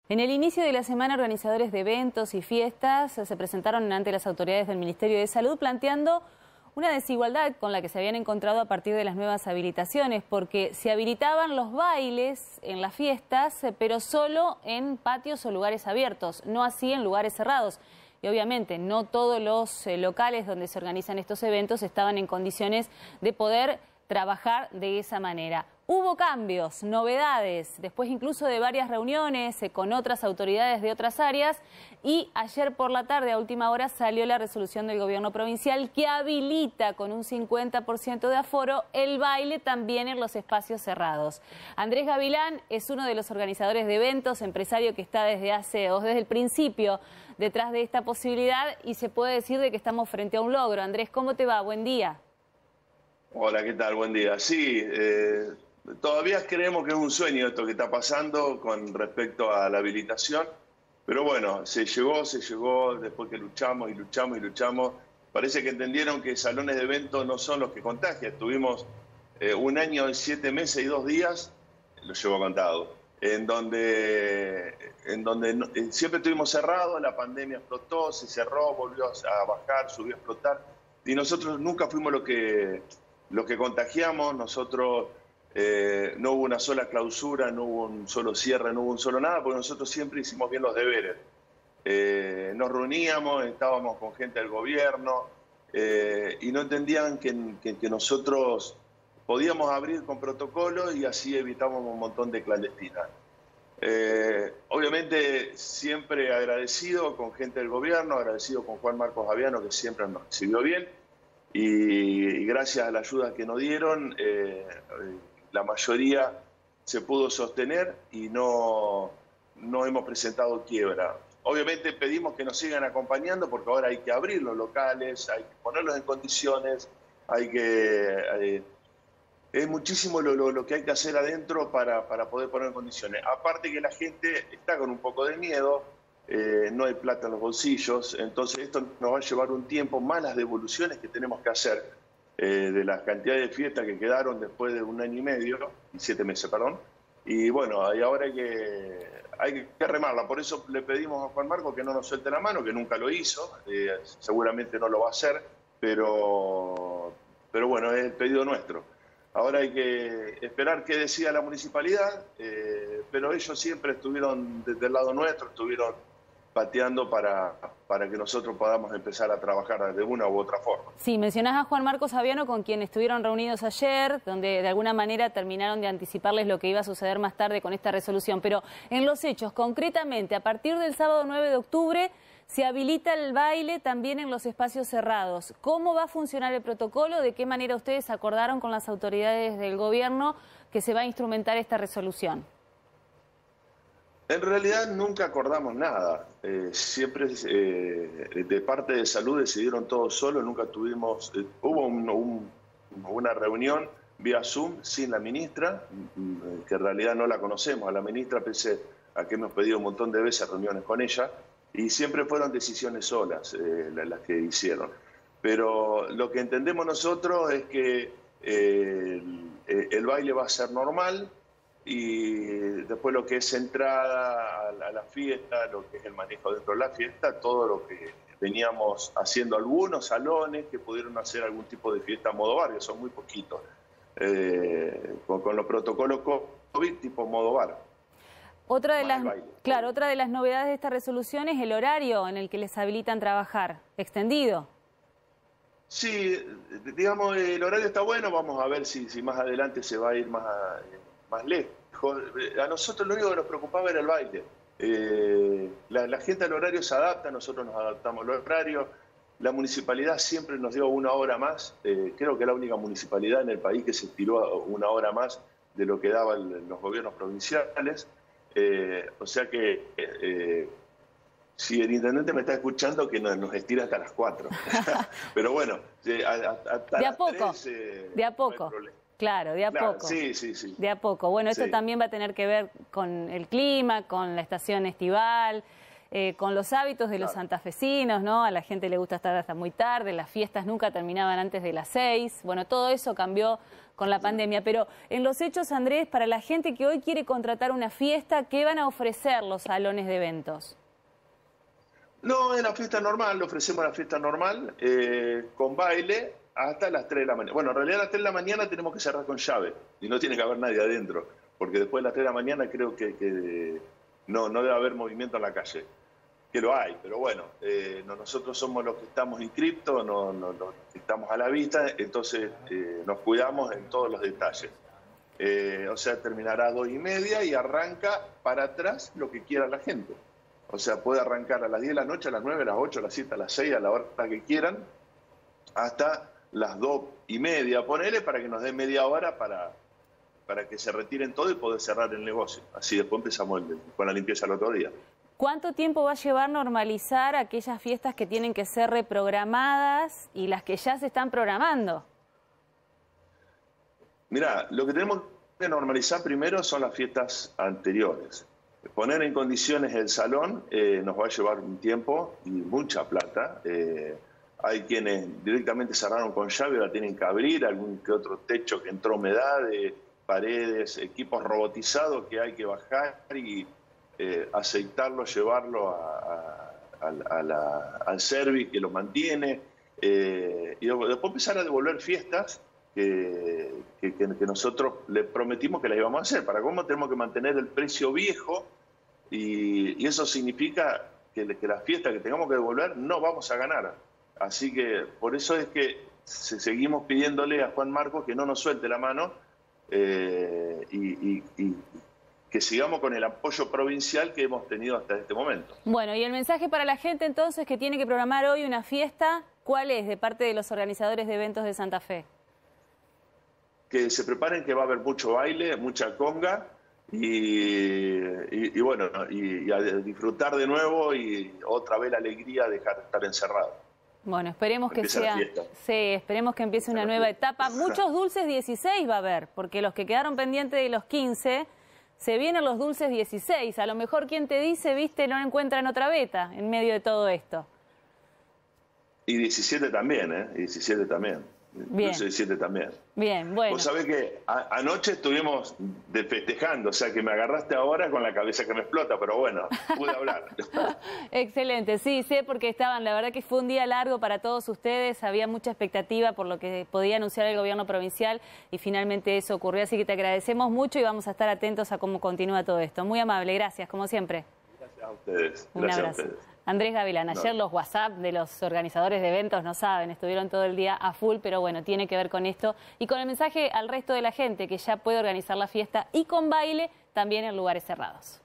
En el inicio de la semana, organizadores de eventos y fiestas se presentaron ante las autoridades del Ministerio de Salud planteando una desigualdad con la que se habían encontrado a partir de las nuevas habilitaciones, porque se habilitaban los bailes en las fiestas, pero solo en patios o lugares abiertos, no así en lugares cerrados. Y obviamente no todos los locales donde se organizan estos eventos estaban en condiciones de poder trabajar de esa manera. Hubo cambios, novedades, después incluso de varias reuniones con otras autoridades de otras áreas, y ayer por la tarde a última hora salió la resolución del gobierno provincial que habilita con un 50% de aforo el baile también en los espacios cerrados. Andrés Gavilán es uno de los organizadores de eventos, empresario que está desde el principio detrás de esta posibilidad, y se puede decir de que estamos frente a un logro. Andrés, ¿cómo te va? Buen día. Hola, ¿qué tal? Buen día. Sí, todavía creemos que es un sueño esto que está pasando con respecto a la habilitación, pero bueno, se llegó después que luchamos y luchamos y luchamos. Parece que entendieron que salones de eventos no son los que contagian. Tuvimos un año, 7 meses y 2 días, lo llevo contado, en donde siempre estuvimos cerrados, la pandemia explotó, se cerró, volvió a bajar, subió a explotar, y nosotros nunca fuimos los que contagiamos. Nosotros no hubo una sola clausura, no hubo un solo cierre, no hubo un solo nada, porque nosotros siempre hicimos bien los deberes. Nos reuníamos, estábamos con gente del gobierno y no entendían que nosotros podíamos abrir con protocolo y así evitamos un montón de clandestinas. Obviamente siempre agradecido con gente del gobierno, agradecido con Juan Marcos Aviano, que siempre nos recibió bien. Y gracias a la ayuda que nos dieron, la mayoría se pudo sostener y no hemos presentado quiebra. Obviamente pedimos que nos sigan acompañando porque ahora hay que abrir los locales, hay que ponerlos en condiciones, es muchísimo lo que hay que hacer adentro para poder poner en condiciones. Aparte que la gente está con un poco de miedo. No hay plata en los bolsillos, entonces esto nos va a llevar un tiempo, más las devoluciones que tenemos que hacer de las cantidades de fiestas que quedaron después de 1 año y medio, y 7 meses, perdón, y bueno, ahora hay que remarla. Por eso le pedimos a Juan Marcos que no nos suelte la mano, que nunca lo hizo, seguramente no lo va a hacer, pero bueno, es el pedido nuestro. Ahora hay que esperar qué decida la municipalidad, pero ellos siempre estuvieron desde el lado nuestro, estuvieron pateando para que nosotros podamos empezar a trabajar de una u otra forma. Sí, mencionás a Juan Marcos Aviano, con quien estuvieron reunidos ayer, donde de alguna manera terminaron de anticiparles lo que iba a suceder más tarde con esta resolución. Pero en los hechos, concretamente, a partir del sábado 9 de octubre, se habilita el baile también en los espacios cerrados. ¿Cómo va a funcionar el protocolo? ¿De qué manera ustedes acordaron con las autoridades del gobierno que se va a instrumentar esta resolución? En realidad nunca acordamos nada. Siempre de parte de salud decidieron todos solos, nunca tuvimos... hubo una reunión vía Zoom sin la ministra, que en realidad no la conocemos a la ministra, pese a que hemos pedido un montón de veces reuniones con ella, y siempre fueron decisiones solas las que hicieron. Pero lo que entendemos nosotros es que el baile va a ser normal, y después lo que es entrada a la fiesta, lo que es el manejo dentro de la fiesta, todo lo que veníamos haciendo algunos salones que pudieron hacer algún tipo de fiesta a modo bar, que son muy poquitos, con los protocolos COVID tipo modo bar. Otra de las novedades de esta resolución es el horario en el que les habilitan trabajar, extendido. Sí, digamos, el horario está bueno, vamos a ver si más adelante se va a ir más lejos. A nosotros lo único que nos preocupaba era el baile. La gente al horario se adapta, nosotros nos adaptamos al horario. La municipalidad siempre nos dio 1 hora más. Creo que es la única municipalidad en el país que se tiró 1 hora más de lo que daban los gobiernos provinciales. O sea que si el intendente me está escuchando, que nos estira hasta las 4. Pero bueno, hasta de a poco, 3, de a poco. No hay claro, de a poco. Sí. De a poco. Bueno, esto sí. También va a tener que ver con el clima, con la estación estival. con los hábitos de los Claro. santafesinos, ¿no? A la gente le gusta estar hasta muy tarde, las fiestas nunca terminaban antes de las 6. Bueno, todo eso cambió con la pandemia. Pero en los hechos, Andrés, para la gente que hoy quiere contratar una fiesta, ¿qué van a ofrecer los salones de eventos? No, es la fiesta normal, le ofrecemos la fiesta normal, con baile hasta las 3 de la mañana. Bueno, en realidad a las 3 de la mañana tenemos que cerrar con llave y no tiene que haber nadie adentro, porque después de las 3 de la mañana creo que no debe haber movimiento en la calle, que lo hay, pero bueno, nosotros somos los que estamos inscriptos, no estamos a la vista, entonces nos cuidamos en todos los detalles. O sea, terminará a 2:30 y arranca para atrás lo que quiera la gente. O sea, puede arrancar a las 10 de la noche, a las 9, a las 8, a las 7, a las 6, a la hora que quieran, hasta las 2:30, ponele, para que nos dé media hora para que se retiren todo y poder cerrar el negocio. Así después empezamos con la limpieza el otro día. ¿Cuánto tiempo va a llevar normalizar aquellas fiestas que tienen que ser reprogramadas y las que ya se están programando? Mirá, lo que tenemos que normalizar primero son las fiestas anteriores. Poner en condiciones el salón nos va a llevar un tiempo y mucha plata. Hay quienes directamente cerraron con llave, la tienen que abrir, algún que otro techo que entró humedad, paredes, equipos robotizados que hay que bajar y aceitarlo, llevarlo al service que lo mantiene. Y después empezar a devolver fiestas que nosotros le prometimos que las íbamos a hacer. Para cómo tenemos que mantener el precio viejo y eso significa que las fiestas que tengamos que devolver no vamos a ganar. Así que por eso es que seguimos pidiéndole a Juan Marcos que no nos suelte la mano y que sigamos con el apoyo provincial que hemos tenido hasta este momento. Bueno, y el mensaje para la gente entonces que tiene que programar hoy una fiesta, ¿cuál es de parte de los organizadores de eventos de Santa Fe? Que se preparen, que va a haber mucho baile, mucha conga y bueno, y a disfrutar de nuevo y otra vez la alegría de dejar de estar encerrado. Bueno, esperemos que Empieza la sea, fiesta. sí, esperemos que empiece una nueva etapa. Muchos dulces 16 va a haber, porque los que quedaron pendientes de los 15, se vienen los dulces 16. A lo mejor quien te dice, viste, no encuentran otra beta en medio de todo esto. Y 17 también, ¿eh? Y 17 también. Bien. 17 también. Bien, bueno. Vos sabés que anoche estuvimos festejando, o sea que me agarraste ahora con la cabeza que me explota, pero bueno, pude hablar. Excelente, sí, sé porque estaban, la verdad que fue un día largo para todos ustedes, había mucha expectativa por lo que podía anunciar el gobierno provincial y finalmente eso ocurrió, así que te agradecemos mucho y vamos a estar atentos a cómo continúa todo esto. Muy amable, gracias, como siempre. Gracias a ustedes. Un Gracias abrazo. a ustedes. Andrés Gavilán, ayer los WhatsApp de los organizadores de eventos, no saben, estuvieron todo el día a full, pero bueno, tiene que ver con esto y con el mensaje al resto de la gente que ya puede organizar la fiesta y con baile también en lugares cerrados.